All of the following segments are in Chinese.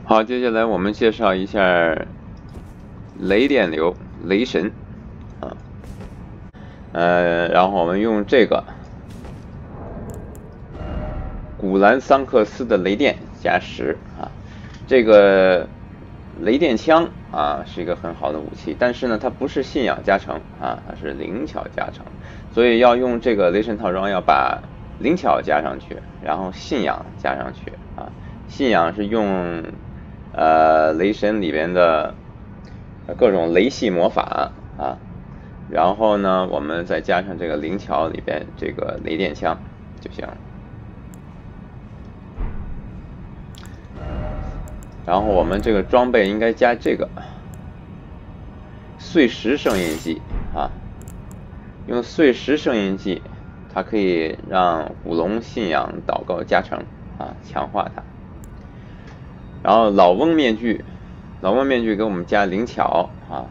好，接下来我们介绍一下雷电流雷神啊，然后我们用这个古兰桑克斯的雷电加10啊，这个雷电枪啊是一个很好的武器，但是呢它不是信仰加成啊，它是灵巧加成，所以要用这个雷神套装要把灵巧加上去，然后信仰加上去啊，信仰是用雷神里边的各种雷系魔法啊，然后呢我们再加上这个灵巧里边这个雷电枪就行了。然后我们这个装备应该加这个碎石圣印记啊，用碎石圣印记，它可以让古龙信仰祷告加成啊，强化它。然后老翁面具，老翁面具给我们加灵巧啊。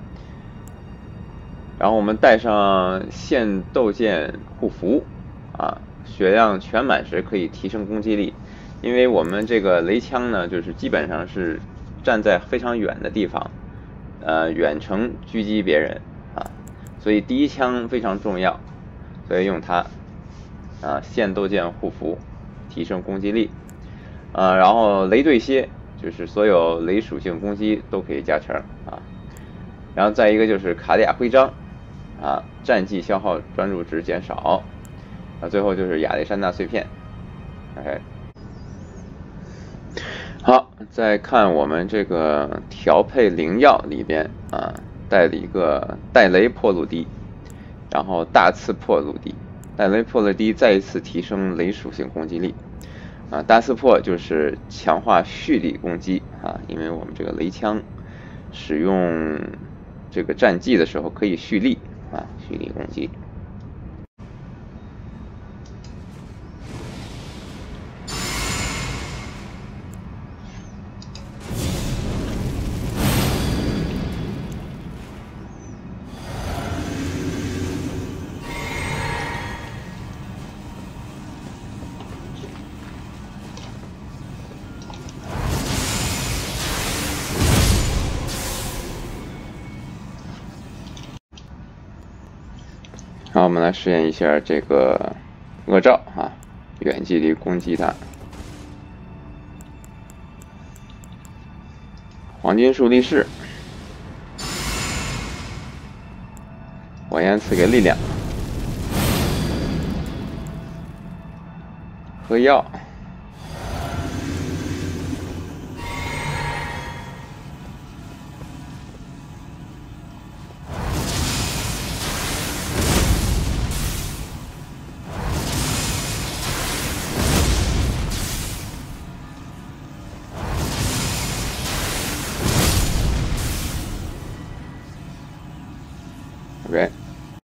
然后我们带上线斗剑护符啊，血量全满时可以提升攻击力。因为我们这个雷枪呢，就是基本上是站在非常远的地方，远程狙击别人啊，所以第一枪非常重要，所以用它啊，线斗剑护符，提升攻击力然后雷对蝎就是所有雷属性攻击都可以加成啊，然后再一个就是卡地亚徽章啊，战绩消耗专注值减少最后就是亚历山大碎片 ，OK。好，再看我们这个调配灵药里边啊，带了一个带雷破路滴，然后大刺破路滴，带雷破路滴再一次提升雷属性攻击力啊，大刺破就是强化蓄力攻击啊，因为我们这个雷枪使用这个战技的时候可以蓄力啊，蓄力攻击。好，我们来实验一下这个恶兆啊，远距离攻击它。黄金树立式，火焰赐给力量，喝药。OK。